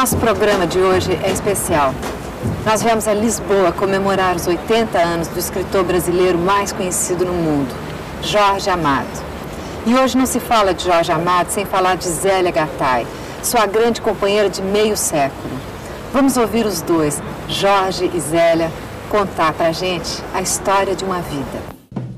Nosso programa de hoje é especial. Nós viemos a Lisboa comemorar os 80 anos do escritor brasileiro mais conhecido no mundo, Jorge Amado. E hoje não se fala de Jorge Amado sem falar de Zélia Gattai, sua grande companheira de meio século. Vamos ouvir os dois, Jorge e Zélia, contar pra gente a história de uma vida.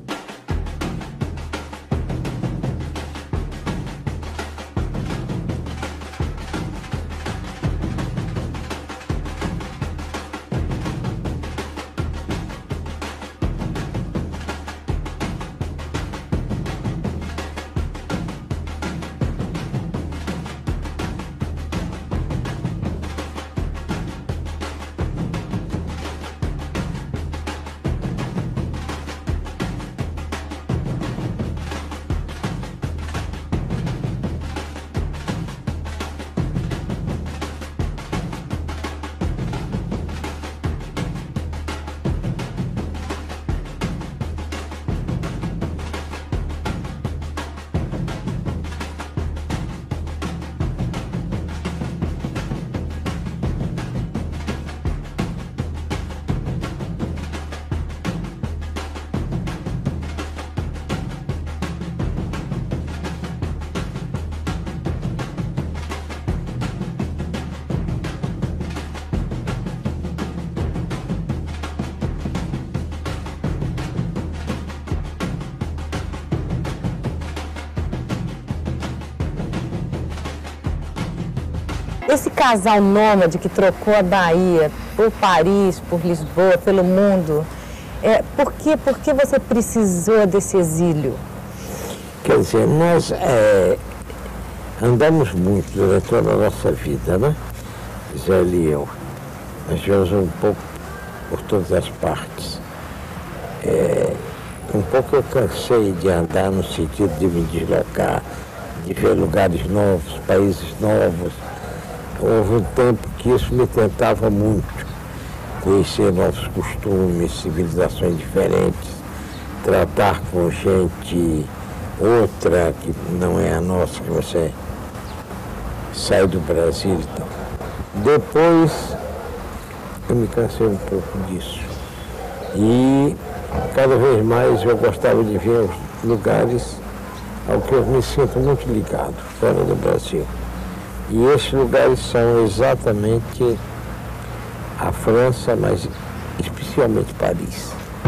Esse casal nômade que trocou a Bahia por Paris, por Lisboa, pelo mundo, por que você precisou desse exílio? Quer dizer, nós andamos muito durante toda a nossa vida, né? Zélia e eu. Nós viemos um pouco por todas as partes. Um pouco eu cansei de andar no sentido de me deslocar, de ver lugares novos, países novos. Houve um tempo que isso me tentava muito, conhecer novos costumes, civilizações diferentes, tratar com gente outra que não é a nossa, que você sai do Brasil e tal. Depois eu me cansei um pouco disso e cada vez mais eu gostava de ver os lugares ao que eu me sinto muito ligado, fora do Brasil. E esses lugares são exatamente a França, mas especialmente Paris.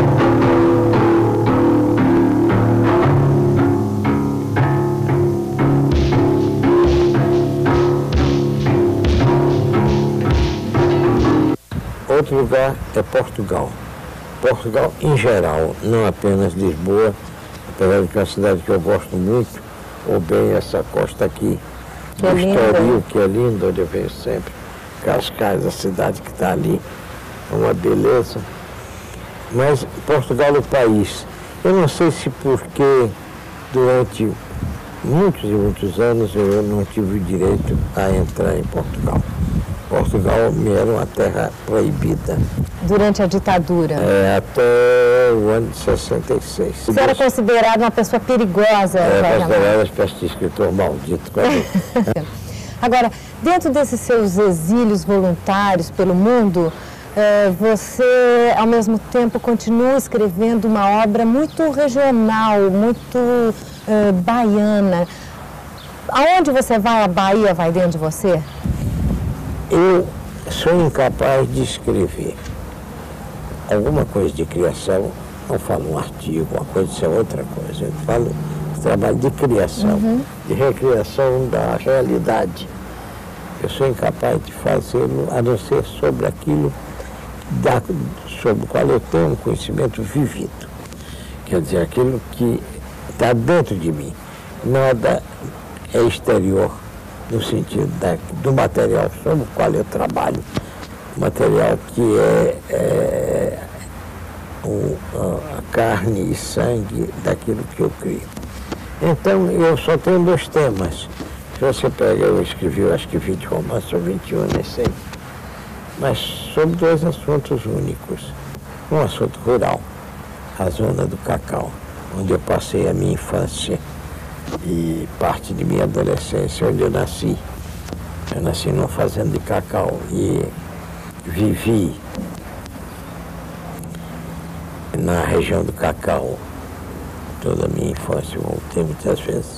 Outro lugar é Portugal. Portugal em geral, não apenas Lisboa, apesar de que é uma cidade que eu gosto muito, ou bem essa costa aqui, Que é do Estoril, lindo. que é lindo, onde eu vejo sempre. Cascais, a cidade que está ali, é uma beleza. Mas Portugal é o país. Eu não sei se porque durante muitos e muitos anos eu não tive o direito a entrar em Portugal. Portugal me era uma terra proibida. Durante a ditadura? Até o ano de 66. Você era considerado uma pessoa perigosa, Jorge Amado? Era uma espécie de escritor maldito. Agora, dentro desses seus exílios voluntários pelo mundo, você, ao mesmo tempo, continua escrevendo uma obra muito regional, muito baiana. Aonde você vai, a Bahia vai dentro de você? Eu sou incapaz de escrever alguma coisa de criação, não falo um artigo, uma coisa, isso é outra coisa. Eu falo de trabalho de criação, de recriação da realidade. Eu sou incapaz de fazê-lo, a não ser sobre aquilo sobre o qual eu tenho um conhecimento vivido. Quer dizer, aquilo que está dentro de mim. Nada é exterior, no sentido do material sobre o qual eu trabalho. Material que é a carne e sangue daquilo que eu crio. Então, eu só tenho dois temas. Se você pega, eu escrevi, acho que 20 romances ou 21, nem sei. Mas sobre dois assuntos únicos. Um assunto rural, a zona do Cacau, onde eu passei a minha infância e parte de minha adolescência, onde eu nasci. Eu nasci numa fazenda de cacau e vivi na região do cacau toda a minha infância, voltei muitas vezes.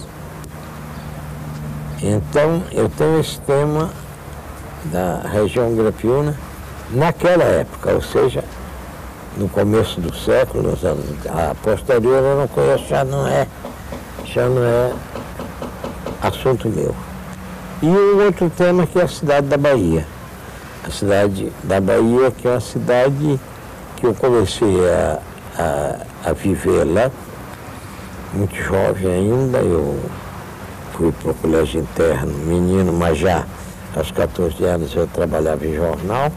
Então, eu tenho esse tema da região Grapiúna naquela época, ou seja, no começo do século, nos anos, a posterior eu não conheço, já não é assunto meu. E o outro tema que é a cidade da Bahia. A cidade da Bahia, que é uma cidade que eu comecei a viver lá, muito jovem ainda. Eu fui para o colégio interno, menino, mas já aos 14 anos eu trabalhava em jornal.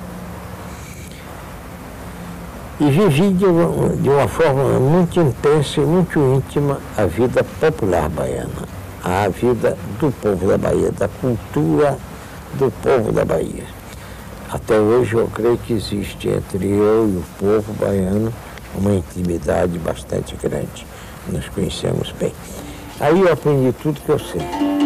E vivi de uma forma muito intensa e muito íntima a vida popular baiana, a vida do povo da Bahia, da cultura do povo da Bahia. Até hoje eu creio que existe entre eu e o povo baiano uma intimidade bastante grande. Nos conhecemos bem. Aí eu aprendi tudo que eu sei.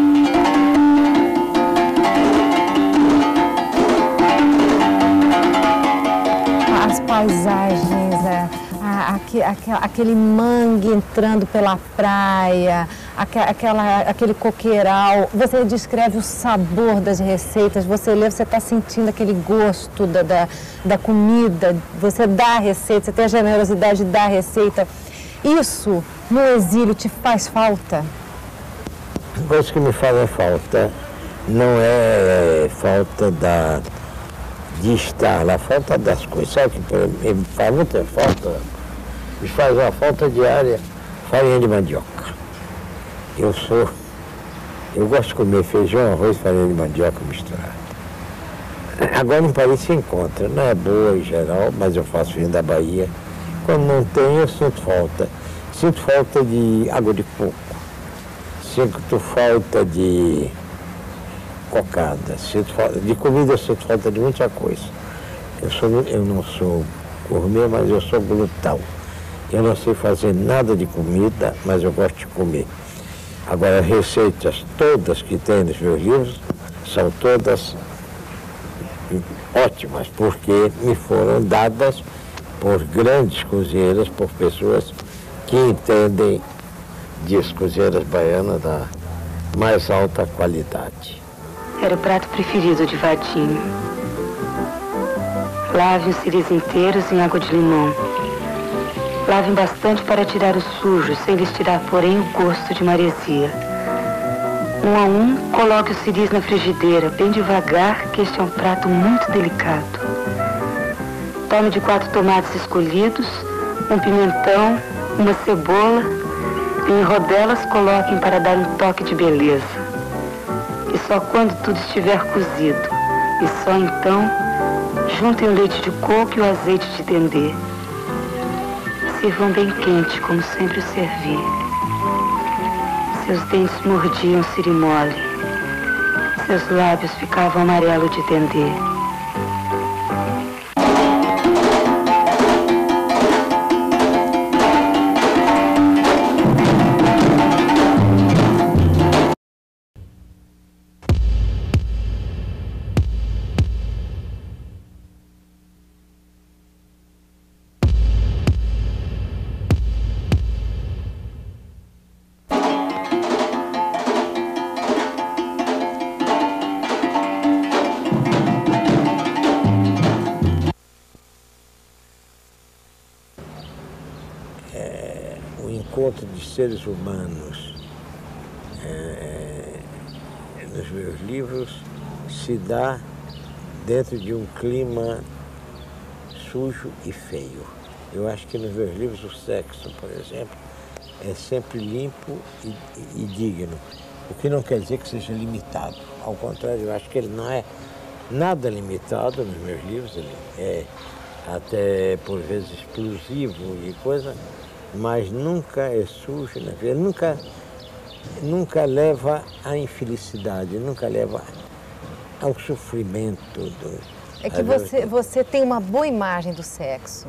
As paisagens, aquele mangue entrando pela praia, aquele coqueiral. Você descreve o sabor das receitas, você lê, você está sentindo aquele gosto da comida, você dá a receita, você tem a generosidade de dar a receita. Isso, no exílio, te faz falta? A coisa que me faz falta não é falta de estar lá, falta das coisas. Sabe que me faz muita falta? Me faz uma falta diária, farinha de mandioca. Eu gosto de comer feijão, arroz e farinha de mandioca misturado. Agora no Paris se encontra, não é boa em geral, mas eu faço vinho da Bahia. Quando não tem, eu sinto falta. Sinto falta de água de coco. Sinto falta de cocada. Sinto falta de comida, sinto falta de muita coisa. Eu não sou gourmet, mas eu sou glutão. Eu não sei fazer nada de comida, mas eu gosto de comer. Agora, as receitas todas que tem nos meus livros são todas ótimas, porque me foram dadas por grandes cozinheiras, por pessoas que entendem disso, cozinheiras baianas da mais alta qualidade. Era o prato preferido de Vadinho. Lave os ciris inteiros em água de limão. Lavem bastante para tirar o sujo, sem lhes tirar, porém, o gosto de maresia. Um a um, coloque os ciris na frigideira, bem devagar, que este é um prato muito delicado. Tome de 4 tomates escolhidos, um pimentão, uma cebola, e em rodelas coloquem para dar um toque de beleza. E só quando tudo estiver cozido, e só então, juntem o leite de coco e o azeite de dendê. Sirvam bem quente, como sempre o servi. Seus dentes mordiam sirimole. Seus lábios ficavam amarelo de dendê. O encontro de seres humanos nos meus livros se dá dentro de um clima sujo e feio. Eu acho que nos meus livros o sexo, por exemplo, é sempre limpo e digno, o que não quer dizer que seja limitado. Ao contrário, eu acho que ele não é nada limitado nos meus livros, ele é até por vezes explosivo e coisa, mas nunca é sujo, né? Ele nunca leva à infelicidade, nunca leva ao sofrimento. É que você tem uma boa imagem do sexo.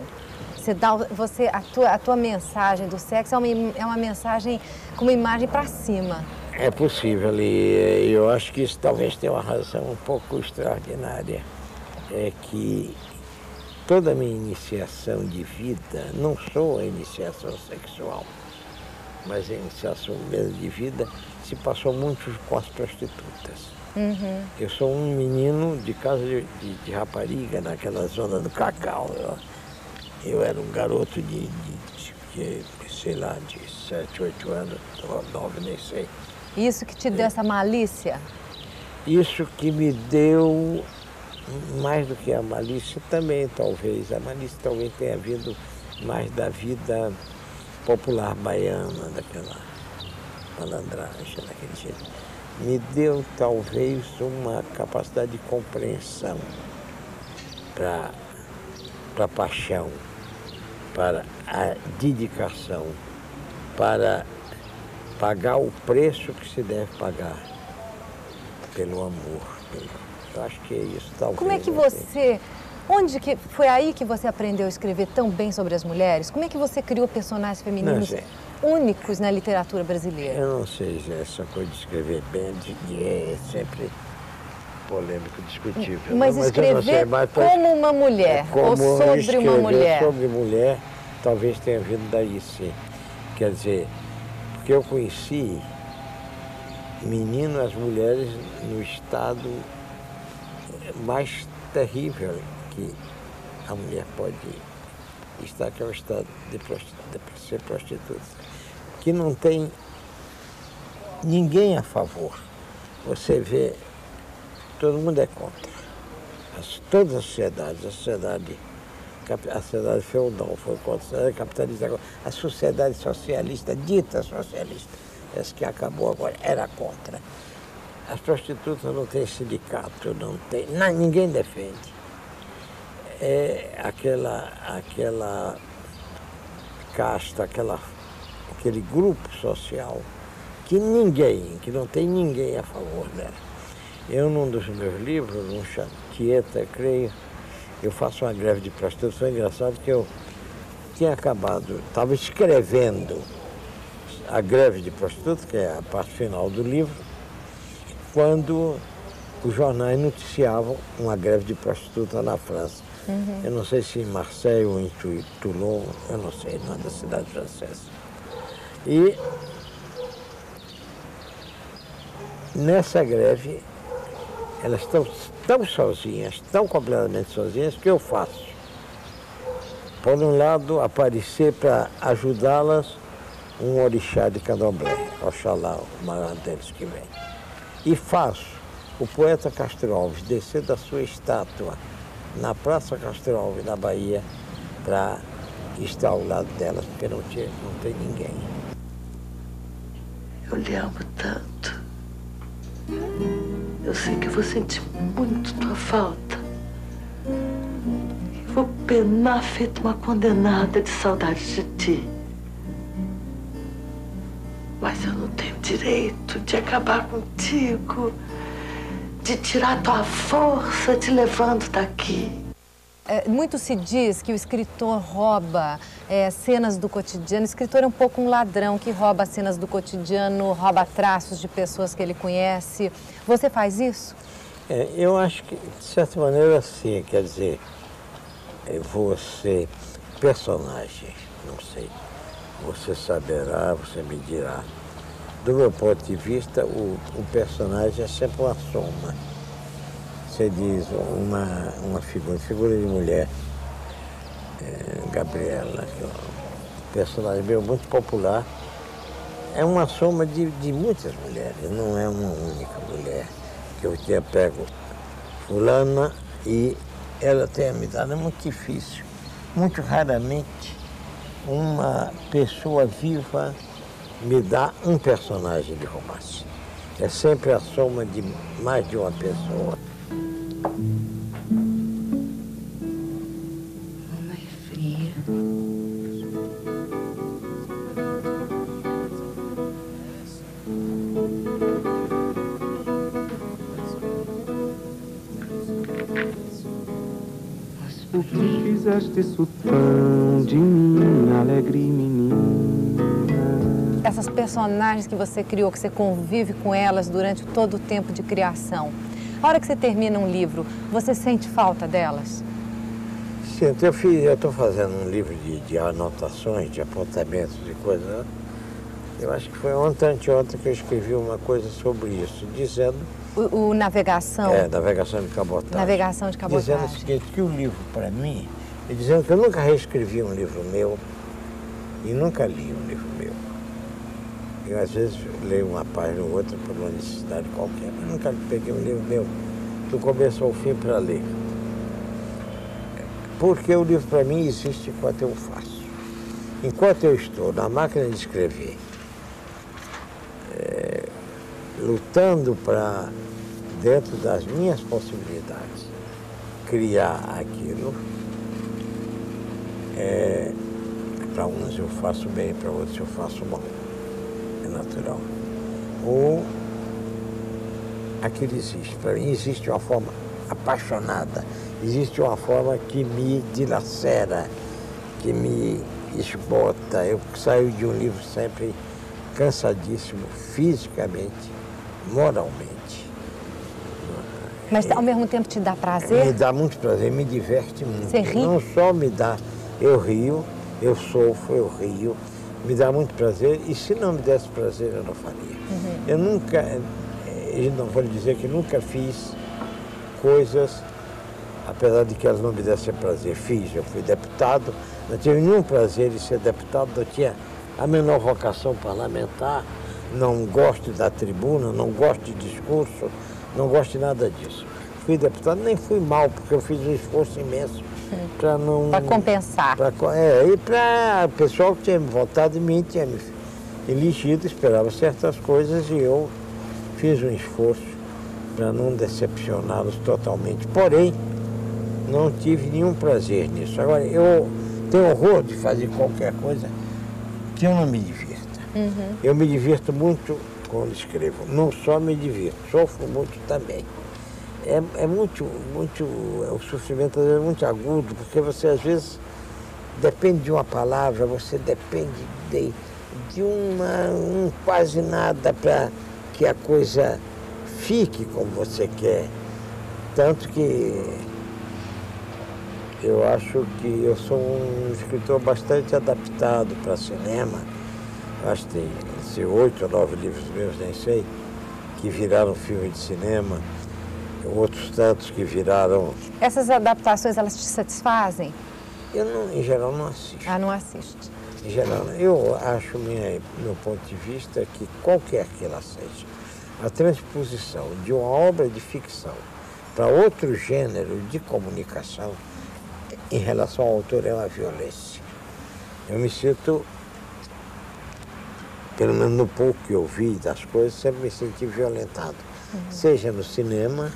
A tua mensagem do sexo é uma mensagem com uma imagem para cima. É possível, e eu acho que isso talvez tenha uma razão um pouco extraordinária. É que toda a minha iniciação de vida, não sou a iniciação sexual, mas a iniciação mesmo de vida se passou muito com as prostitutas. Eu sou um menino de casa de rapariga, naquela zona do Cacau. Eu era um garoto de sei lá, de 7, 8 anos, 9, nem sei. Isso que te deu essa malícia? Isso que me deu, mais do que a malícia também, talvez. A malícia talvez tenha vindo mais da vida popular baiana, daquela malandragem, daquele jeito. Me deu talvez uma capacidade de compreensão para a paixão, para a dedicação, para pagar o preço que se deve pagar pelo amor. Eu acho que é isso, talvez. Como é que você... Foi aí que você aprendeu a escrever tão bem sobre as mulheres? Como é que você criou personagens femininos únicos na literatura brasileira? Eu não sei, essa coisa de escrever bem é sempre polêmico, discutível. Mas escrever como uma mulher, ou sobre uma mulher? Sobre mulher, talvez tenha vindo daí, sim. Quer dizer, porque eu conheci as mulheres no estado mais terrível que a mulher pode estar, que é o estado de ser prostituta, que não tem ninguém a favor. Você vê, todo mundo é contra. Todas as sociedades, a sociedade feudal foi contra, a sociedade capitalista, a sociedade socialista, dita socialista, essa que acabou agora, era contra. As prostitutas não têm sindicato, não tem, ninguém defende. É aquela casta, aquele grupo social que não tem ninguém a favor dela. Eu, num dos meus livros, um Tieta, creio, eu faço uma greve de prostitutas. Foi engraçado que eu tinha acabado, estava escrevendo a greve de prostitutas, que é a parte final do livro, quando os jornais noticiavam uma greve de prostituta na França. Eu não sei se em Marseille ou em Toulon, eu não sei, numa das cidades francesas. E nessa greve, elas estão tão sozinhas, tão completamente sozinhas, que eu faço. Por um lado, aparecer para ajudá-las um orixá de candomblé, Oxalá, o maior deles que vem. E faço o poeta Castro Alves descer da sua estátua na Praça Castro Alves, na Bahia, para estar ao lado delas, porque não tem ninguém. Eu lhe amo tanto. Eu sei que eu vou sentir muito tua falta. Eu vou penar feito uma condenada de saudade de ti. Mas eu não tenho direito de acabar contigo, de tirar tua força te levando daqui. Muito se diz que o escritor rouba cenas do cotidiano. O escritor é um pouco um ladrão que rouba cenas do cotidiano, rouba traços de pessoas que ele conhece. Você faz isso? Eu acho que, de certa maneira, sim. Quer dizer, você, personagem, não sei, você saberá, você me dirá. Do meu ponto de vista, o personagem é sempre uma soma. Você diz uma figura de mulher, Gabriela, que é um personagem meu muito popular, é uma soma de muitas mulheres, não é uma única mulher. Que eu tinha pego fulana e ela tem a me dado, é muito difícil. Muito raramente uma pessoa viva me dá um personagem de romance. É sempre a soma de mais de uma pessoa. Mãe fria. O que fizeste isso tão de mim, alegre menina? essas personagens que você criou, que você convive com elas durante todo o tempo de criação. A hora que você termina um livro, você sente falta delas? Sinto. Eu estou fazendo um livro de anotações, de apontamentos, de coisas, né? Eu acho que foi ontem que eu escrevi uma coisa sobre isso, dizendo... O Navegação? Navegação de Cabotagem. Navegação de Cabotagem. Dizendo o seguinte, que o livro, para mim, e dizendo que eu nunca reescrevi um livro meu e nunca li um livro meu. Eu, às vezes, leio uma página ou outra por uma necessidade qualquer, mas nunca peguei um livro meu do começo ao fim para ler. Porque o livro, para mim, existe enquanto eu faço. Enquanto eu estou na máquina de escrever, lutando para, dentro das minhas possibilidades, criar aquilo, para uns eu faço bem, para outros eu faço mal. É natural. Ou aquilo existe. Para mim existe uma forma apaixonada, existe uma forma que me dilacera, que me esgota. Eu saio de um livro sempre cansadíssimo, fisicamente, moralmente. Mas ao mesmo tempo te dá prazer? Me dá muito prazer, me diverte muito. Você ri? Não só me dá, eu rio, eu sofro, eu rio, me dá muito prazer, e se não me desse prazer, eu não faria. Uhum. Eu nunca, não vou lhe dizer que nunca fiz coisas, apesar de que elas não me dessem prazer. Fiz, eu fui deputado, não tive nenhum prazer em ser deputado, não tinha a menor vocação parlamentar, não gosto da tribuna, não gosto de discurso, não gosto de nada disso. Fui deputado, nem fui mal, porque eu fiz um esforço imenso para não... Para compensar. E para o pessoal que tinha votado em mim, tinha me elegido, esperava certas coisas e eu fiz um esforço para não decepcioná-los totalmente. Porém, não tive nenhum prazer nisso. Agora, eu tenho horror de fazer qualquer coisa que eu não me divirta. Uhum. Eu me divirto muito quando escrevo. Não só me divirto, sofro muito também. O sofrimento às vezes é muito agudo, porque você às vezes depende de uma palavra, você depende de um quase nada para que a coisa fique como você quer. Tanto que eu acho que eu sou um escritor bastante adaptado para cinema. Acho que tem 8 ou 9 livros meus, nem sei, que viraram filme de cinema. Outros tantos que viraram... Essas adaptações, elas te satisfazem? Eu, não, em geral, não assisto. Ah, não assiste. Em geral, eu acho, meu ponto de vista, que qualquer que ela seja, a transposição de uma obra de ficção para outro gênero de comunicação, em relação ao autor, é uma violência. Eu me sinto, pelo menos no pouco que eu vi das coisas, sempre me senti violentado. Seja no cinema,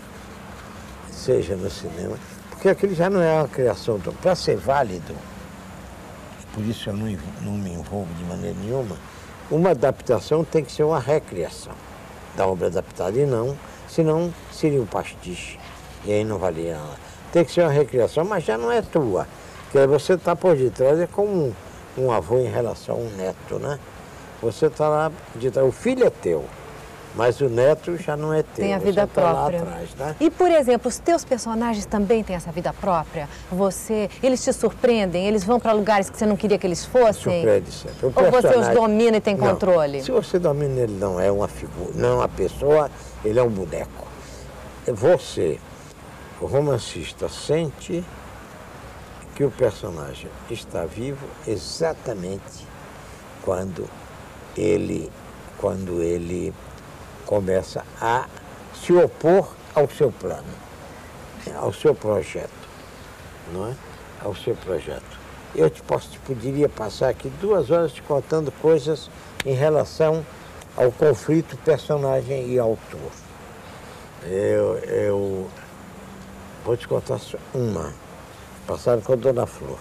porque aquilo já não é uma criação. Para ser válido, por isso eu não me envolvo de maneira nenhuma, uma adaptação tem que ser uma recriação da obra adaptada, e não, senão seria um pastiche, e aí não valia nada. Tem que ser uma recriação, mas já não é tua, porque você está por detrás, é como um avô em relação a um neto, né? Você está lá de trás, o filho é teu, mas o neto já não é teu. Tem a vida própria. Lá atrás, né? E, por exemplo, os teus personagens também têm essa vida própria? Eles te surpreendem? Eles vão para lugares que você não queria que eles fossem? Surpreende sempre. Ou você os domina e tem controle? Se você domina, ele não é uma figura, não é uma pessoa, ele é um boneco. Você, o romancista, sente que o personagem está vivo exatamente quando ele começa a se opor ao seu plano, ao seu projeto, não é? Ao seu projeto. Eu poderia passar aqui 2 horas te contando coisas em relação ao conflito personagem e autor. Eu vou te contar uma, passada com a Dona Flor.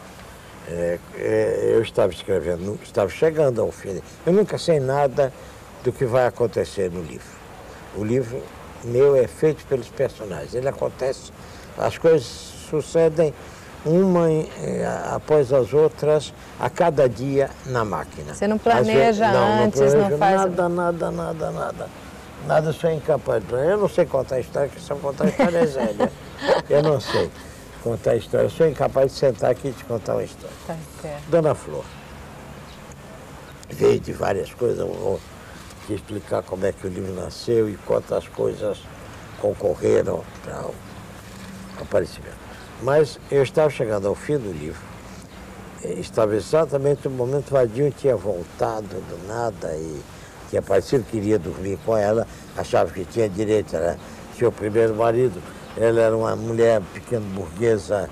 Eu estava escrevendo, estava chegando ao fim. Eu nunca sei nada do que vai acontecer no livro. O livro meu é feito pelos personagens. Ele acontece, as coisas sucedem uma após as outras, a cada dia na máquina. Você não planeja antes, não faz... Nada. Nada, eu sou incapaz. Eu não sei contar história, porque se eu contar história é Zélia. Eu não sei contar história. Eu sou incapaz de sentar aqui e te contar uma história. Tá certo. Dona Flor veio de várias coisas, eu vou te explicar como é que o livro nasceu e quantas coisas concorreram para o aparecimento. Mas eu estava chegando ao fim do livro, estava exatamente no momento que o Vadinho tinha voltado do nada e tinha aparecido, queria dormir com ela, achava que tinha direito, era seu primeiro marido. Ela era uma mulher pequena burguesa,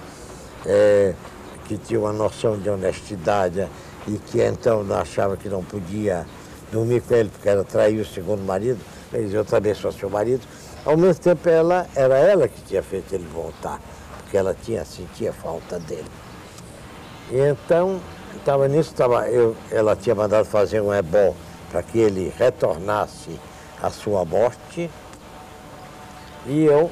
que tinha uma noção de honestidade e que então achava que não podia dormir com ele porque ela traiu o segundo marido, mas eu também sou seu marido. Ao mesmo tempo, era ela que tinha feito ele voltar, porque ela sentia falta dele. E então, estava nisso, ela tinha mandado fazer um ebó para que ele retornasse à sua morte, e eu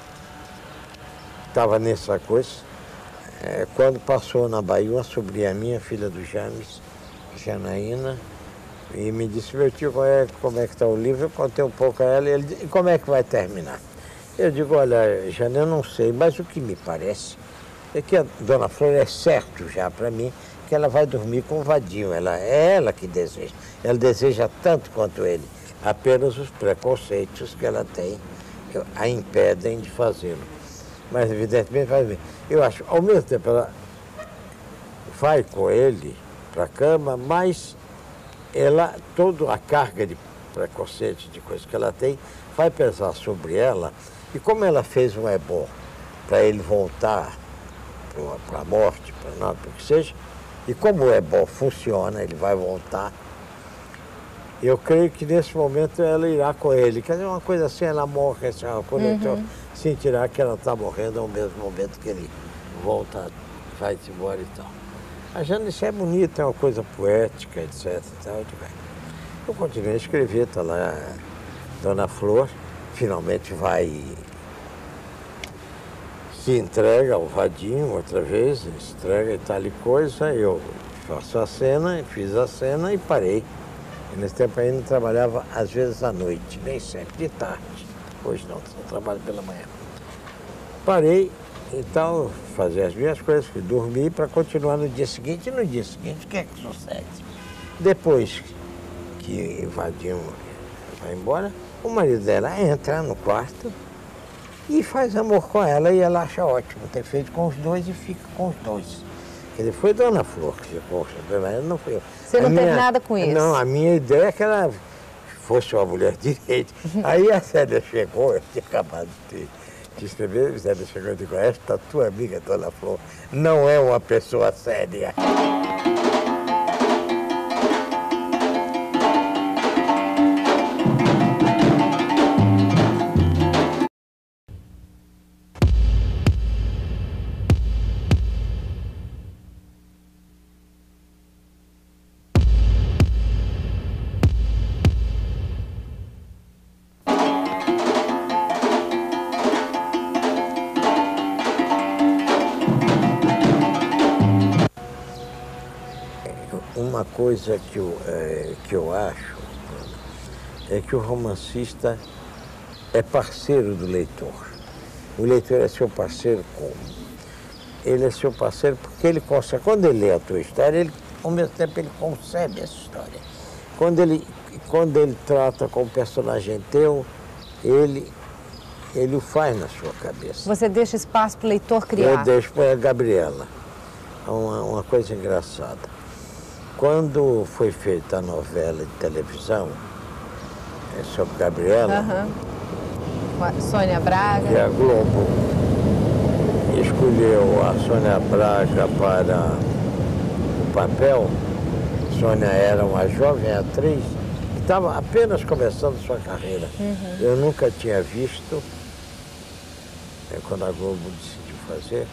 estava nessa coisa, quando passou na Bahia uma sobrinha minha, filha do James, Janaína, e me disse: meu tio, como é que está o livro? Eu contei um pouco a ela, e ele disse: como é que vai terminar? Eu digo: olha, Jana, eu não sei, mas o que me parece é que a Dona Flor é certo já para mim que ela vai dormir com o Vadinho. É ela que deseja. Ela deseja tanto quanto ele. Apenas os preconceitos que ela tem a impedem de fazê-lo. Mas, evidentemente, vai ver. Eu acho, ao mesmo tempo, ela vai com ele para a cama, mas toda a carga de preconceitos, de coisas que ela tem, vai pesar sobre ela. E como ela fez um ebó para ele voltar para a morte, para nada, para o que seja, e como o ebó funciona, ele vai voltar, eu creio que nesse momento ela irá com ele. Quer dizer, uma coisa assim, ela morre, assim, quando então sentirá que ela está morrendo ao mesmo momento que ele volta, vai-se embora e tal. A Janice é bonita, é uma coisa poética, etc. Eu continuei a escrever, está lá, Dona Flor finalmente se entrega ao Vadinho outra vez, entrega e tal e coisa. Eu faço a cena, fiz a cena e parei. E nesse tempo ainda trabalhava às vezes à noite, nem sempre, de tarde. Hoje não, só trabalho pela manhã. Parei, então, fazer as minhas coisas, fui dormir para continuar no dia seguinte. E no dia seguinte, o que é que sucede? Depois que o Vadinho vai embora, o marido dela entra no quarto e faz amor com ela, e ela acha ótimo ter feito com os dois e fica com os dois. Quer dizer, foi Dona Flor que ficou, não foi eu. Você não teve nada com isso? Não, a minha ideia é que ela fosse uma mulher direita. Aí a Célia chegou, eu tinha acabado de escrever, a Célia chegou e disse: esta tua amiga, Dona Flor, não é uma pessoa séria. Uma coisa que eu acho é que o romancista é parceiro do leitor. O leitor é seu parceiro como? Ele é seu parceiro porque ele consegue, quando ele lê a tua história, ao mesmo tempo ele concebe essa história. Quando ele trata com um personagem teu, ele o faz na sua cabeça. Você deixa espaço para o leitor criar? Eu deixo para a Gabriela. Uma coisa engraçada. Quando foi feita a novela de televisão sobre Gabriela, Sônia Braga, e a Globo escolheu a Sônia Braga para o papel. Sônia era uma jovem atriz que estava apenas começando sua carreira. Eu nunca tinha visto, quando a Globo decidiu fazer,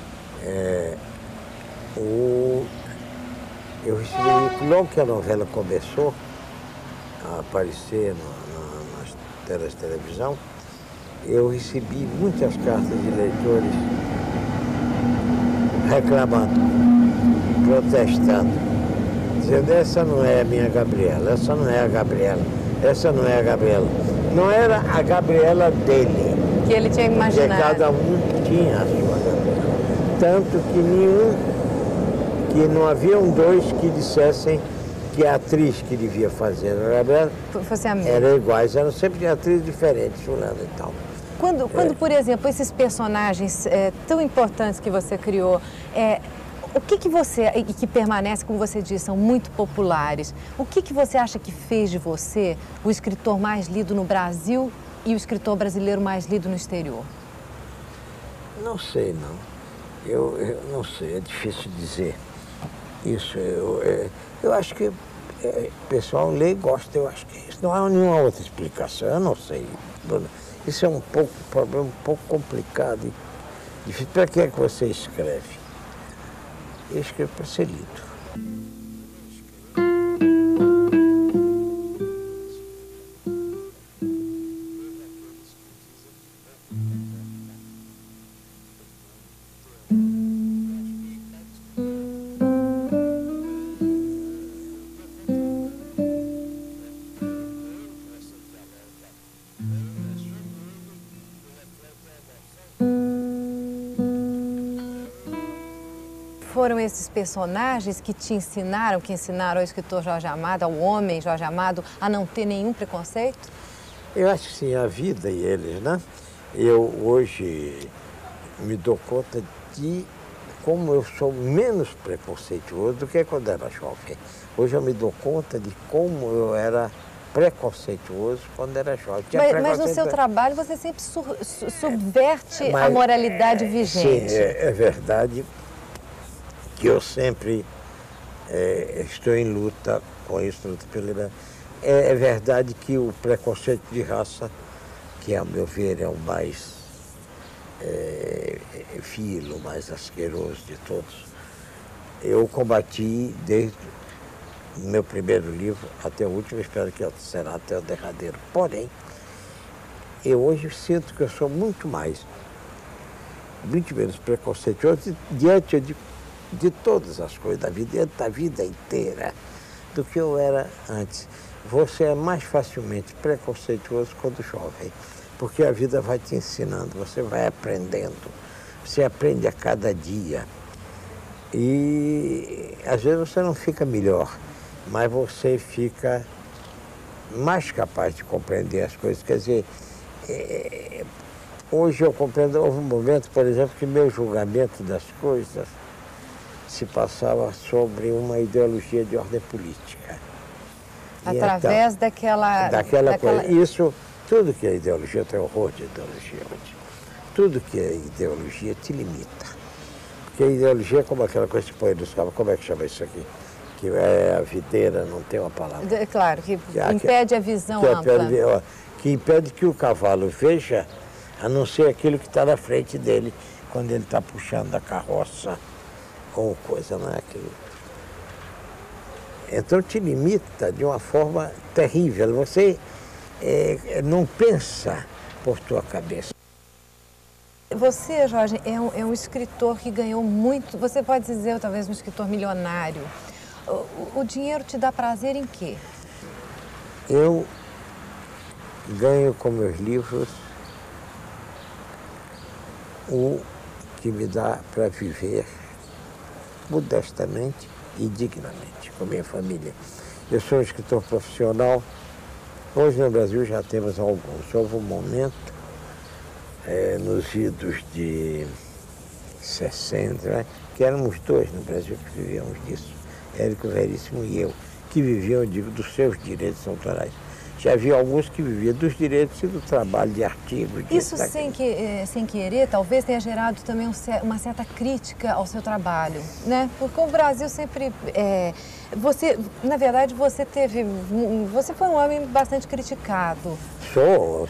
eu recebi, logo que a novela começou a aparecer nas telas de televisão, eu recebi muitas cartas de leitores reclamando, protestando, dizendo, essa não é a minha Gabriela, essa não é a Gabriela, essa não é a Gabriela. Não era a Gabriela dele. Que ele tinha imaginado. Porque cada um tinha a sua Gabriela. Tanto que não haviam dois que dissessem que a atriz que devia fazer a Gabriela eram iguais, eram sempre de atrizes diferentes, fulano e tal. Quando por exemplo, esses personagens tão importantes que você criou, o que você, e que permanece, como você disse, são muito populares, o que você acha que fez de você o escritor mais lido no Brasil e o escritor brasileiro mais lido no exterior? Não sei, não. Eu não sei, é difícil dizer isso. Eu acho que o pessoal lê e gosta, eu acho que isso. Não há nenhuma outra explicação, eu não sei. Isso é um problema um pouco complicado e difícil. Para que é que você escreve? Eu escrevo para ser lido. Foram esses personagens que te ensinaram, que ensinaram ao escritor Jorge Amado, ao homem Jorge Amado, a não ter nenhum preconceito? Eu acho que sim, a vida e eles, né? Eu hoje me dou conta de como eu sou menos preconceituoso do que quando era jovem. Hoje eu me dou conta de como eu era preconceituoso quando era jovem. Mas no seu trabalho você sempre subverte a moralidade vigente. Sim, é verdade que eu sempre estou em luta com isso, luta pela liberdade. É verdade que o preconceito de raça, que ao meu ver é o mais vil, o mais asqueroso de todos, eu combati desde o meu primeiro livro até o último, espero que será até o derradeiro. Porém, eu hoje sinto que eu sou muito menos preconceituoso diante de todas as coisas da vida inteira, do que eu era antes. Você é mais facilmente preconceituoso quando jovem, porque a vida vai te ensinando, você vai aprendendo, você aprende a cada dia. E às vezes você não fica melhor, mas você fica mais capaz de compreender as coisas. Quer dizer, hoje eu compreendo, houve um momento, por exemplo, que meu julgamento das coisas se passava sobre uma ideologia de ordem política. Através então, daquela coisa. Isso, tudo que é ideologia, eu tenho horror de ideologia hoje. Tudo que é ideologia te limita. Porque a ideologia é como aquela coisa que põe nos cavalos, como é que chama isso aqui? Que é a videira, não tem uma palavra. Claro, que impede a visão ampla. Que impede que o cavalo veja, a não ser aquilo que está na frente dele, quando ele está puxando a carroça. Ou coisa, não é aquilo. Então te limita de uma forma terrível. Você não pensa por tua cabeça. Você, Jorge, é um escritor que ganhou muito, você pode dizer talvez um escritor milionário. O dinheiro te dá prazer em quê? Eu ganho com meus livros o que me dá para viver modestamente e dignamente com minha família. Eu sou um escritor profissional. Hoje no Brasil já temos alguns. Houve um momento, nos idos de 60, né, que éramos dois no Brasil que vivíamos disso, Érico Veríssimo e eu, que viviam, digo, dos seus direitos autorais. Já havia alguns que viviam dos direitos e do trabalho de artigo. Isso sem querer, talvez tenha gerado também uma certa crítica ao seu trabalho, né? Porque o Brasil sempre... na verdade, você foi um homem bastante criticado. Sou.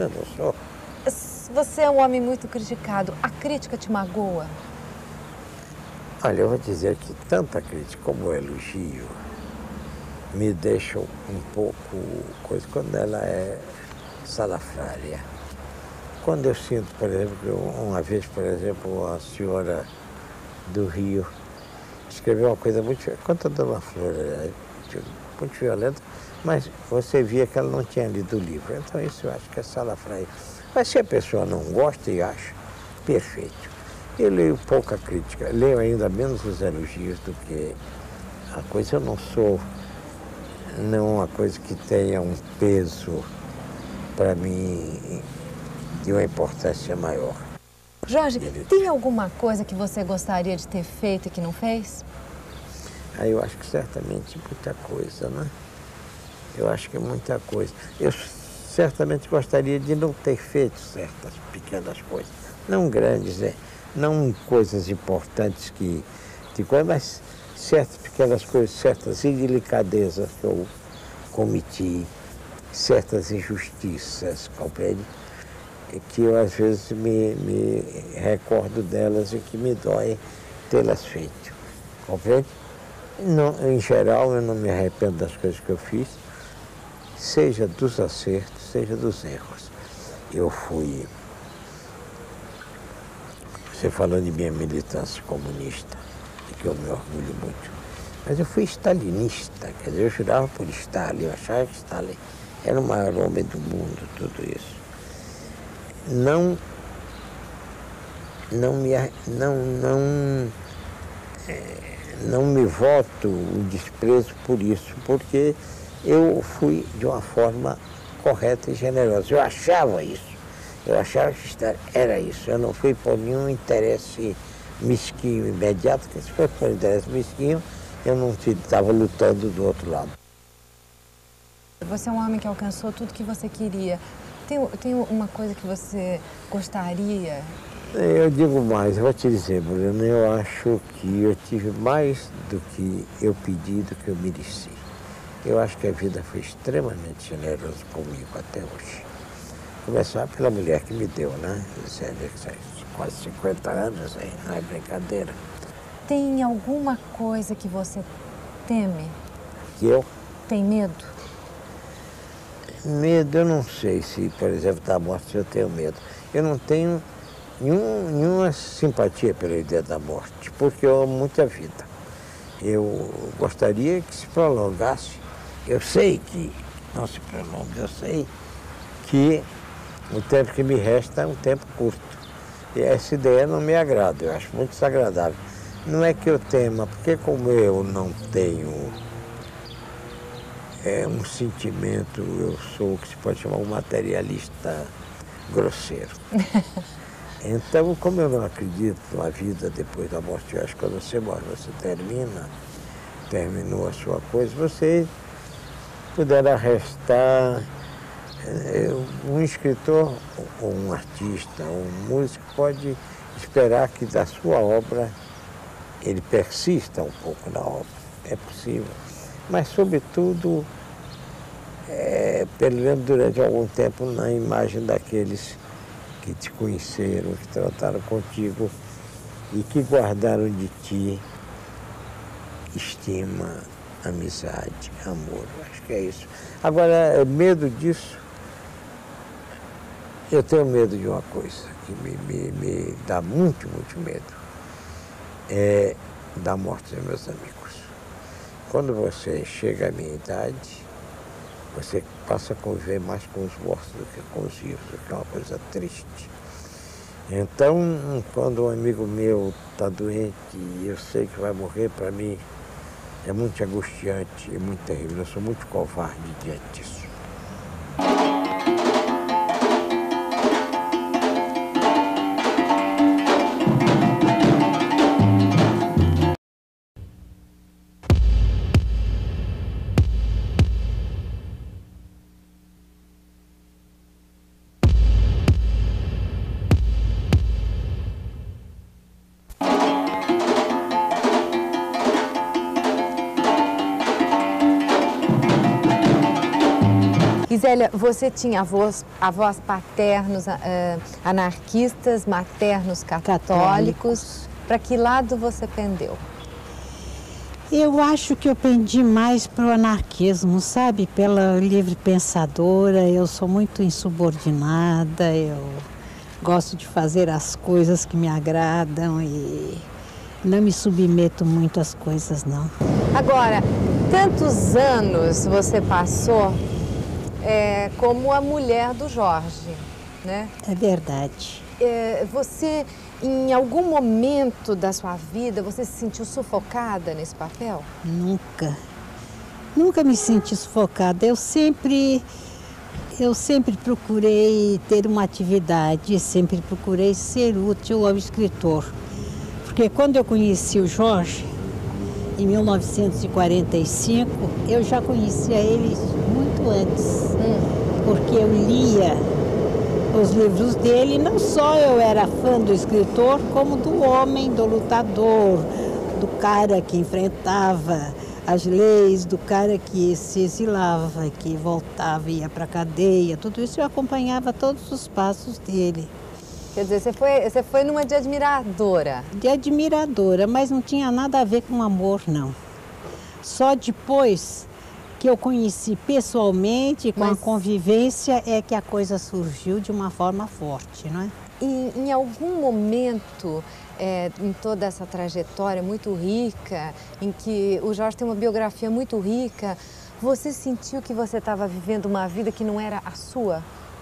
Você é um homem muito criticado. A crítica te magoa? Olha, eu vou dizer que tanto a crítica como o elogio me deixam um pouco coisa quando ela é salafrária. Quando eu sinto, por exemplo, que uma vez, por exemplo, a senhora do Rio. Escreveu uma coisa muito violenta, contra a Dona Flor, muito violenta, mas você via que ela não tinha lido o livro. Então isso eu acho que é salafrário. Mas se a pessoa não gosta e acha, perfeito. Eu leio pouca crítica, leio ainda menos os elogios do que a coisa. Eu não sou, não uma coisa que tenha um peso para mim de uma importância maior. Jorge, tem alguma coisa que você gostaria de ter feito e que não fez? Eu acho que certamente muita coisa, né? Eu acho que muita coisa. Eu certamente gostaria de não ter feito certas pequenas coisas. Não grandes, né? Não coisas importantes mas certas pequenas coisas, certas indelicadezas que eu cometi, certas injustiças, compreende? Que eu às vezes me recordo delas e que me dói tê-las feito, compreende? Não, em geral, eu não me arrependo das coisas que eu fiz, seja dos acertos, seja dos erros. Eu fui, você falando de minha militância comunista, de que eu me orgulho muito, mas eu fui stalinista, quer dizer, eu jurava por Stalin, eu achava que Stalin era o maior homem do mundo, tudo isso. Não me voto o desprezo por isso, porque eu fui de uma forma correta e generosa. Eu achava isso, eu achava que era isso. Eu não fui por nenhum interesse mesquinho imediato, porque se fosse por interesse mesquinho, eu não estava lutando do outro lado. Você é um homem que alcançou tudo que você queria. Tem uma coisa que você gostaria? Eu digo mais, eu vou te dizer, Bruno, eu acho que eu tive mais do que eu pedi, do que eu mereci. Eu acho que a vida foi extremamente generosa comigo até hoje. Começar pela mulher que me deu, né? Quase 50 anos, hein? Não é brincadeira. Tem alguma coisa que você teme? Que eu? Tem medo? Medo, eu não sei se, por exemplo, da morte eu tenho medo. Eu não tenho nenhuma simpatia pela ideia da morte, porque eu amo muito a vida. Eu gostaria que se prolongasse. Eu sei que não se prolonga, eu sei que o tempo que me resta é um tempo curto. E essa ideia não me agrada, eu acho muito desagradável. Não é que eu tema, porque como eu não tenho um sentimento, eu sou o que se pode chamar um materialista grosseiro. Então, como eu não acredito na vida depois da morte, eu acho que quando você morre, você terminou a sua coisa, você poderá restar um escritor, ou um artista, ou um músico pode esperar que da sua obra ele persista um pouco na obra, é possível. Mas, sobretudo, pelo menos durante algum tempo, na imagem daqueles que te conheceram, que trataram contigo e que guardaram de ti estima, amizade, amor. Acho que é isso. Agora, medo disso, eu tenho medo de uma coisa que me dá muito, muito medo. É da morte dos meus amigos. Quando você chega à minha idade, você passa a conviver mais com os mortos do que com os vivos, o que é uma coisa triste. Então, quando um amigo meu está doente e eu sei que vai morrer, para mim é muito angustiante e muito terrível. Eu sou muito covarde diante disso. Gisélia, você tinha avós paternos anarquistas, maternos católicos. Para que lado você pendeu? Eu acho que eu pendi mais para o anarquismo, sabe? Pela livre pensadora, eu sou muito insubordinada, eu gosto de fazer as coisas que me agradam e não me submeto muito às coisas, não. Agora, tantos anos você passou como a mulher do Jorge, né? É verdade. Você, em algum momento da sua vida, você se sentiu sufocada nesse papel? Nunca. Nunca me senti sufocada. Eu sempre procurei ter uma atividade, sempre procurei ser útil ao escritor. Porque quando eu conheci o Jorge, em 1945, eu já conhecia ele muito antes, porque eu lia os livros dele. Não só eu era fã do escritor, como do homem, do lutador, do cara que enfrentava as leis, do cara que se exilava, que voltava e ia para a cadeia. Tudo isso eu acompanhava todos os passos dele. Quer dizer, você foi numa de admiradora. De admiradora, mas não tinha nada a ver com amor, não. Só depois que eu conheci pessoalmente, com a convivência, é que a coisa surgiu de uma forma forte, não é? E em algum momento, em toda essa trajetória muito rica, em que o Jorge tem uma biografia muito rica, você sentiu que você estava vivendo uma vida que não era a sua?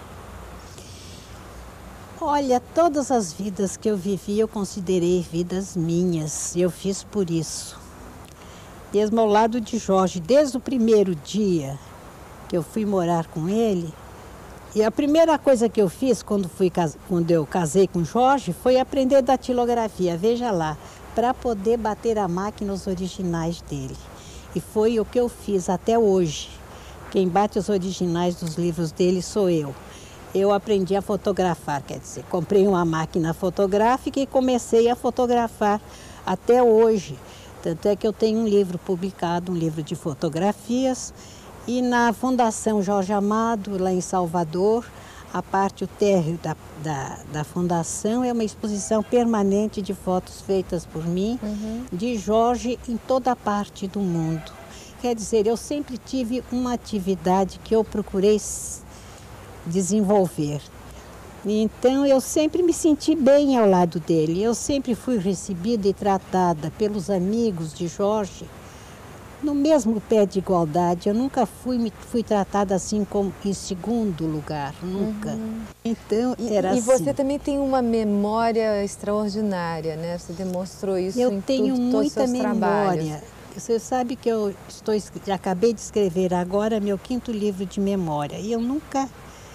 Olha, todas as vidas que eu vivi, eu considerei vidas minhas. Eu fiz por isso. Mesmo ao lado de Jorge, desde o primeiro dia que eu fui morar com ele, e a primeira coisa que eu fiz quando eu casei com Jorge foi aprender datilografia, veja lá, para poder bater a máquina os originais dele. E foi o que eu fiz até hoje. Quem bate os originais dos livros dele sou eu. Eu aprendi a fotografar, quer dizer, comprei uma máquina fotográfica e comecei a fotografar até hoje. Tanto é que eu tenho um livro publicado, um livro de fotografias, e na Fundação Jorge Amado, lá em Salvador, a parte, o térreo da fundação é uma exposição permanente de fotos feitas por mim, de Jorge em toda a parte do mundo. Quer dizer, eu sempre tive uma atividade que eu procurei desenvolver. Então eu sempre me senti bem ao lado dele. Eu sempre fui recebida e tratada pelos amigos de Jorge no mesmo pé de igualdade. Eu nunca fui tratada assim como em segundo lugar, nunca. Então era assim. E você também tem uma memória extraordinária, né? Você demonstrou isso em todos os seus trabalhos. Você sabe que eu acabei de escrever agora meu 5º livro de memória e eu nunca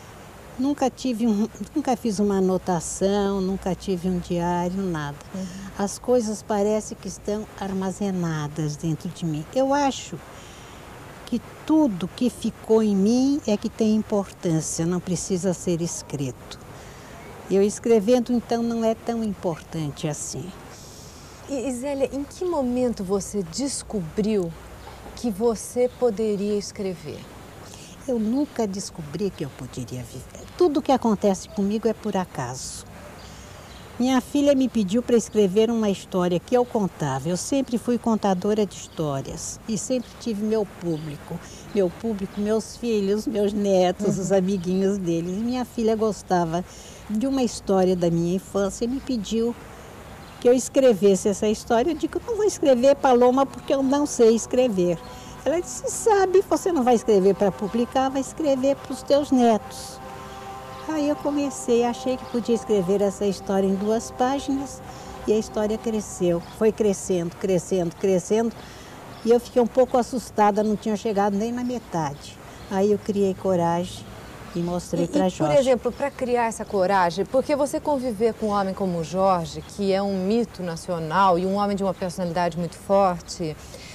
fiz uma anotação, nunca tive um diário, nada. As coisas parecem que estão armazenadas dentro de mim. Eu acho que tudo que ficou em mim é que tem importância, não precisa ser escrito. Eu escrevendo, então, não é tão importante assim. E Zélia, em que momento você descobriu que você poderia escrever? Eu nunca descobri que eu poderia viver. Tudo que acontece comigo é por acaso. Minha filha me pediu para escrever uma história que eu contava. Eu sempre fui contadora de histórias e sempre tive meu público, meus filhos, meus netos, os amiguinhos deles. Minha filha gostava de uma história da minha infância e me pediu que eu escrevesse essa história. Eu digo, eu não vou escrever, Paloma, porque eu não sei escrever. Ela disse, sabe, você não vai escrever para publicar, vai escrever para os teus netos. Aí eu comecei, achei que podia escrever essa história em 2 páginas e a história cresceu. Foi crescendo, crescendo, crescendo e eu fiquei um pouco assustada, não tinha chegado nem na metade. Aí eu criei coragem e mostrei para Jorge. Por exemplo, para criar essa coragem, porque você conviver com um homem como o Jorge, que é um mito nacional e um homem de uma personalidade muito forte,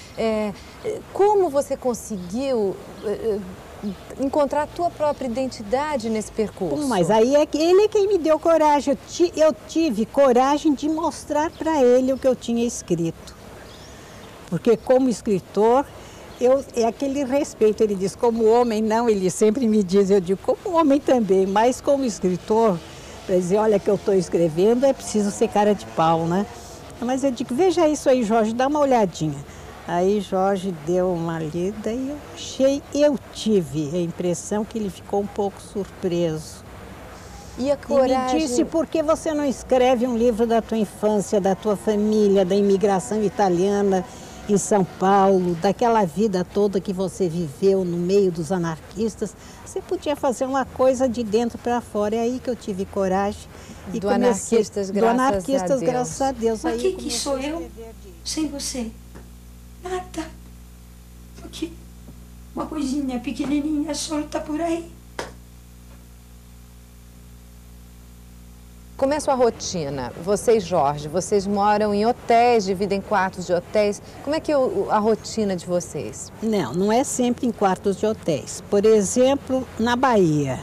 como você conseguiu encontrar a tua própria identidade nesse percurso? Mas aí ele é quem me deu coragem. Eu tive coragem de mostrar para ele o que eu tinha escrito. Porque como escritor, é aquele respeito. Ele diz, como homem não, ele sempre me diz, eu digo, como homem também, mas como escritor, para dizer, olha que eu estou escrevendo, é preciso ser cara de pau, né? Mas eu digo, veja isso aí, Jorge, dá uma olhadinha. Aí Jorge deu uma lida e eu tive a impressão que ele ficou um pouco surpreso. E a coragem... E me disse, por que você não escreve um livro da tua infância, da tua família, da imigração italiana em São Paulo, daquela vida toda que você viveu no meio dos anarquistas? Você podia fazer uma coisa de dentro para fora. É aí que eu tive coragem. E do Anarquistas, graças a Deus. Mas o que sou eu sem você? Nada. Porque uma coisinha pequenininha solta por aí. Como é a sua rotina? Você e Jorge, vocês moram em hotéis, dividem quartos de hotéis. Como é que é a rotina de vocês? Não é sempre em quartos de hotéis. Por exemplo, na Bahia.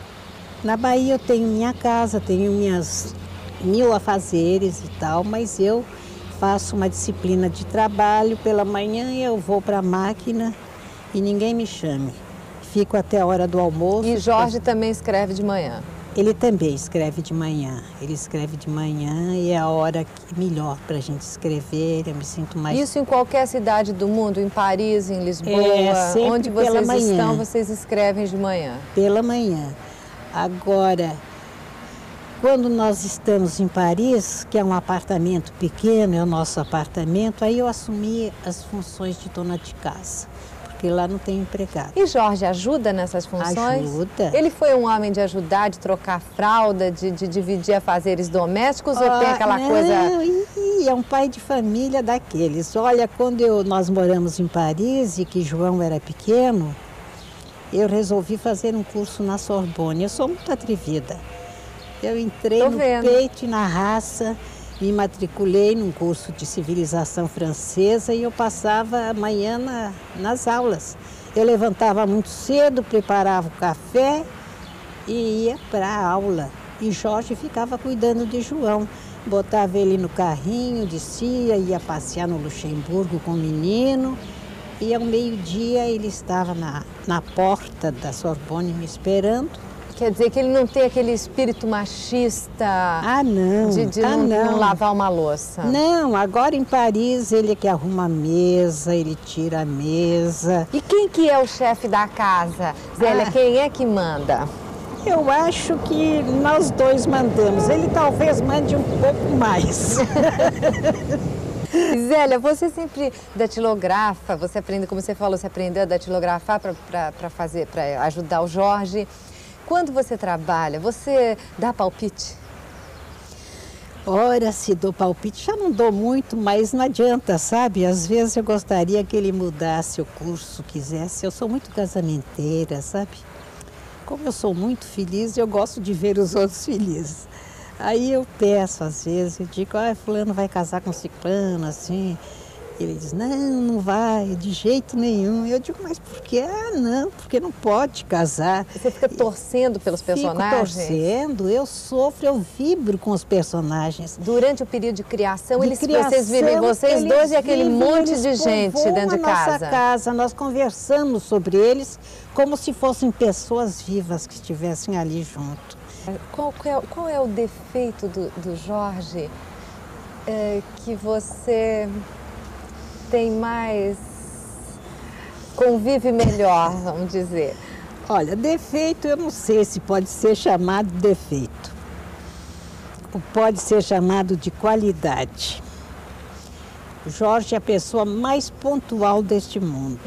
Na Bahia eu tenho minha casa, tenho minhas 1000 afazeres e tal, mas eu faço uma disciplina de trabalho. Pela manhã eu vou para a máquina e ninguém me chame. Fico até a hora do almoço. E Jorge também escreve de manhã? Ele também escreve de manhã. Ele escreve de manhã e é a hora melhor para a gente escrever. Eu me sinto mais... Isso em qualquer cidade do mundo, em Paris, em Lisboa, sempre onde pela vocês manhã. estão, vocês escrevem de manhã? Pela manhã. Agora, quando nós estamos em Paris, que é um apartamento pequeno, é o nosso apartamento, aí eu assumi as funções de dona de casa. Porque lá não tem empregado. E Jorge ajuda nessas funções? Ajuda. Ele foi um homem de ajudar, de trocar fralda, de dividir afazeres domésticos ou tem aquela não, coisa... É um pai de família daqueles. Olha, quando nós moramos em Paris e que João era pequeno, eu resolvi fazer um curso na Sorbonne. Eu sou muito atrevida. Eu entrei no peito e na raça, me matriculei num curso de civilização francesa e eu passava a manhã nas aulas. Eu levantava muito cedo, preparava o café e ia para a aula. E Jorge ficava cuidando de João. Botava ele no carrinho, descia, ia passear no Luxemburgo com o menino. E ao meio-dia ele estava na porta da Sorbonne me esperando. Quer dizer que ele não tem aquele espírito machista de não lavar uma louça? Não, agora em Paris ele é que arruma a mesa, ele tira a mesa. E quem que é o chefe da casa? Zélia, quem é que manda? Eu acho que nós dois mandamos. Ele talvez mande um pouco mais. Zélia, você sempre datilografa, você aprende, como você falou, você aprendeu a datilografar para ajudar o Jorge. Quando você trabalha, você dá palpite? Ora, se dou palpite, já não dou muito, mas não adianta, sabe? Às vezes eu gostaria que ele mudasse o curso, quisesse. Eu sou muito casamenteira, sabe? Como eu sou muito feliz, eu gosto de ver os outros felizes. Aí eu peço, às vezes, eu digo, fulano vai casar com ciclano, assim. Ele diz, não vai, de jeito nenhum. Eu digo, mas por quê? Não, porque não pode casar. Você fica torcendo pelos personagens? Fico torcendo, eu sofro, eu vibro com os personagens. Durante o período de criação, vocês vivem, vocês dois e aquele monte de gente dentro de casa? Nossa casa, nós conversamos sobre eles como se fossem pessoas vivas que estivessem ali junto. Qual é o defeito do Jorge que você tem mais, convive melhor, vamos dizer? Olha, defeito eu não sei se pode ser chamado de defeito. Pode ser chamado de qualidade. O Jorge é a pessoa mais pontual deste mundo.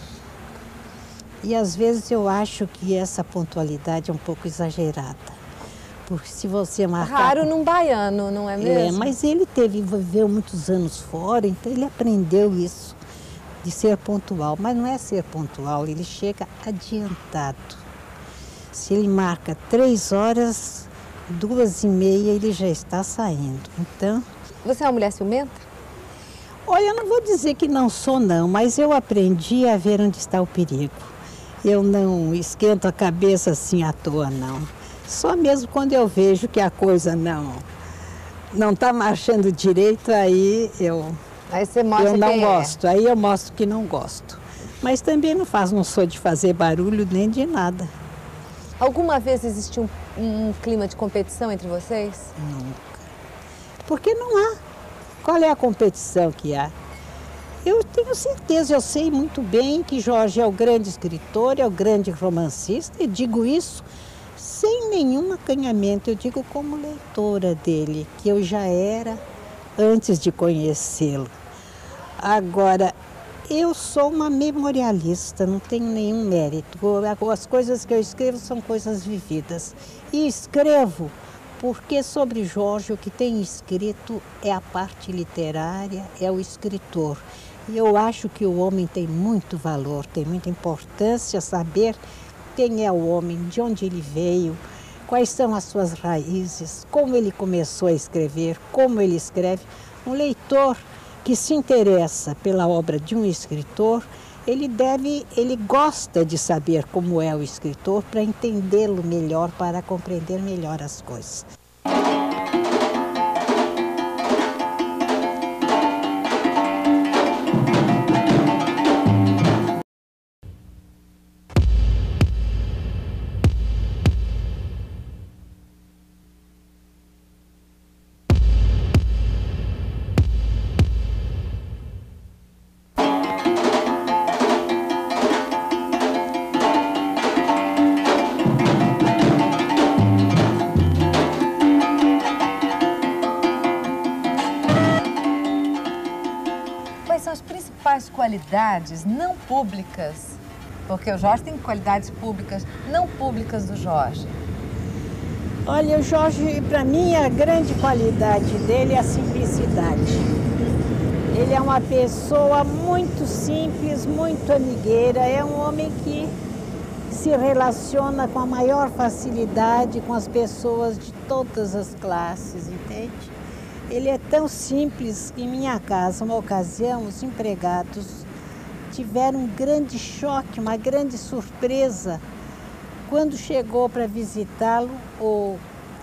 E às vezes eu acho que essa pontualidade é um pouco exagerada. Porque se você marcar... Raro num baiano, não é mesmo? Mas ele viveu muitos anos fora, então ele aprendeu isso, de ser pontual. Mas não é ser pontual, ele chega adiantado. Se ele marca 3 horas, 2h30 ele já está saindo. Então... Você é uma mulher ciumenta? Olha, eu não vou dizer que não sou não, mas eu aprendi a ver onde está o perigo. Eu não esquento a cabeça assim à toa, não. Só mesmo quando eu vejo que a coisa não está marchando direito, aí você mostra eu não quem gosto. Aí eu mostro que não gosto. Mas também não sou de fazer barulho nem de nada. Alguma vez existiu um clima de competição entre vocês? Nunca. Porque não há. Qual é a competição que há? Eu tenho certeza, eu sei muito bem que Jorge é o grande escritor, é o grande romancista, e digo isso sem nenhum acanhamento, eu digo como leitora dele, que eu já era antes de conhecê-lo. Agora, eu sou uma memorialista, não tenho nenhum mérito. As coisas que eu escrevo são coisas vividas. E escrevo porque sobre Jorge o que tem escrito é a parte literária, é o escritor. E eu acho que o homem tem muito valor, tem muita importância saber quem é o homem, de onde ele veio, quais são as suas raízes, como ele começou a escrever, como ele escreve. Um leitor que se interessa pela obra de um escritor, ele gosta de saber como é o escritor para entendê-lo melhor, para compreender melhor as coisas. Qualidades não públicas, porque o Jorge tem qualidades públicas, não públicas do Jorge. Olha, o Jorge, para mim, a grande qualidade dele é a simplicidade. Ele é uma pessoa muito simples, muito amigueira, é um homem que se relaciona com a maior facilidade com as pessoas de todas as classes, entende? Ele é tão simples que em minha casa, uma ocasião, os empregados tiveram um grande choque, uma grande surpresa, quando chegou para visitá-lo o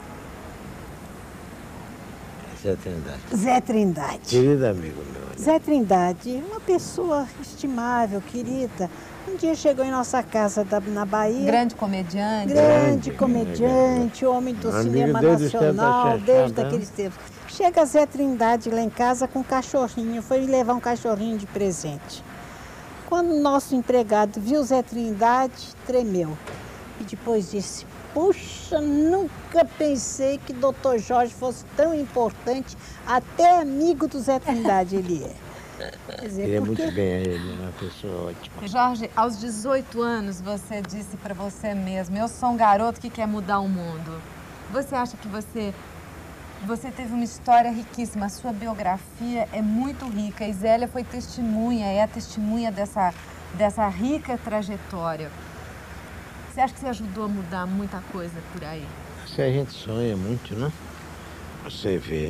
Zé Trindade. Zé Trindade. Querido amigo meu. Zé Trindade, uma pessoa estimável, querida. Um dia chegou em nossa casa na Bahia. Grande comediante. Grande comediante, homem do cinema nacional, desde aqueles tempos. Chega Zé Trindade lá em casa com um cachorrinho, foi levar um cachorrinho de presente. Quando o nosso empregado viu Zé Trindade, tremeu. E depois disse, puxa, nunca pensei que Dr. Jorge fosse tão importante, até amigo do Zé Trindade ele é. Quer dizer, ele é muito bem a ele, uma pessoa ótima. Jorge, aos 18 anos você disse para você mesmo, eu sou um garoto que quer mudar o mundo. Você acha que você teve uma história riquíssima, a sua biografia é muito rica. A Zélia foi testemunha, é a testemunha dessa rica trajetória. Você acha que você ajudou a mudar muita coisa por aí? Se a gente sonha muito, né? Você vê.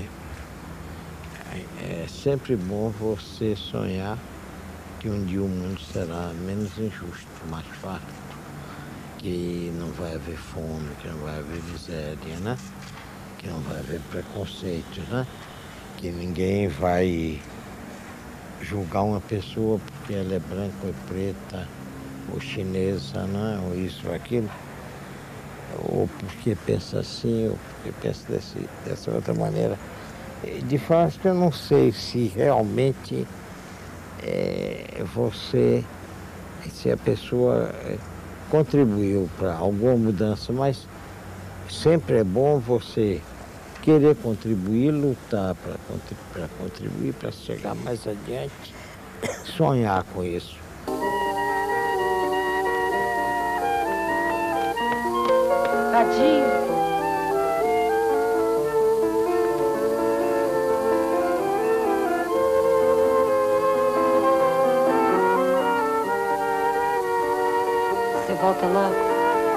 É sempre bom você sonhar que um dia o mundo será menos injusto, mais farto, que não vai haver fome, que não vai haver miséria, né? Que não vai haver preconceito, né? Que ninguém vai julgar uma pessoa porque ela é branca ou preta, ou chinesa, né? Ou isso ou aquilo, ou porque pensa assim, ou porque pensa dessa outra maneira. De fato, eu não sei se realmente se a pessoa contribuiu para alguma mudança, mas sempre é bom você querer contribuir, lutar para contribuir, para chegar mais adiante, sonhar com isso. Tadinho. Você volta logo?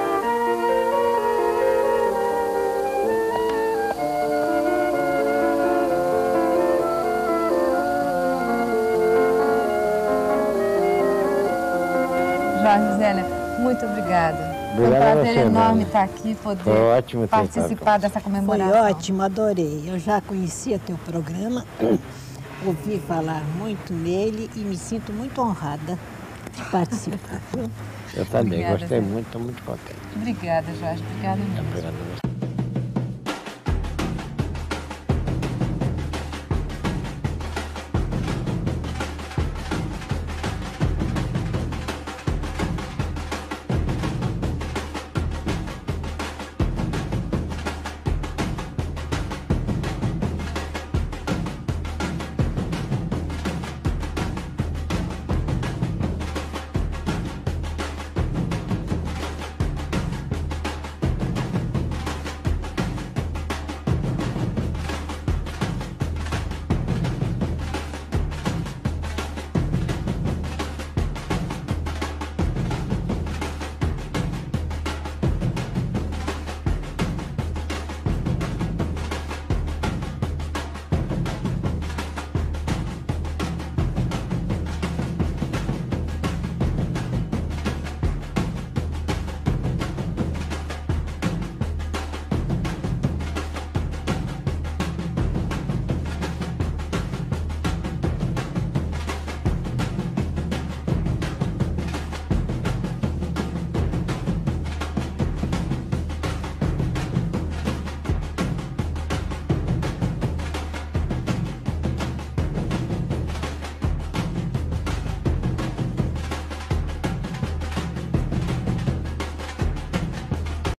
Jorge, Zélia, muito obrigada. Foi um prazer enorme estar aqui, poder participar dessa comemoração. Foi ótimo, adorei. Eu já conhecia teu programa, ouvi falar muito nele e me sinto muito honrada de participar. Eu também Obrigada, gostei Zé. muito, estou muito contente. Obrigada, Jorge. Obrigada mesmo. Obrigado a você.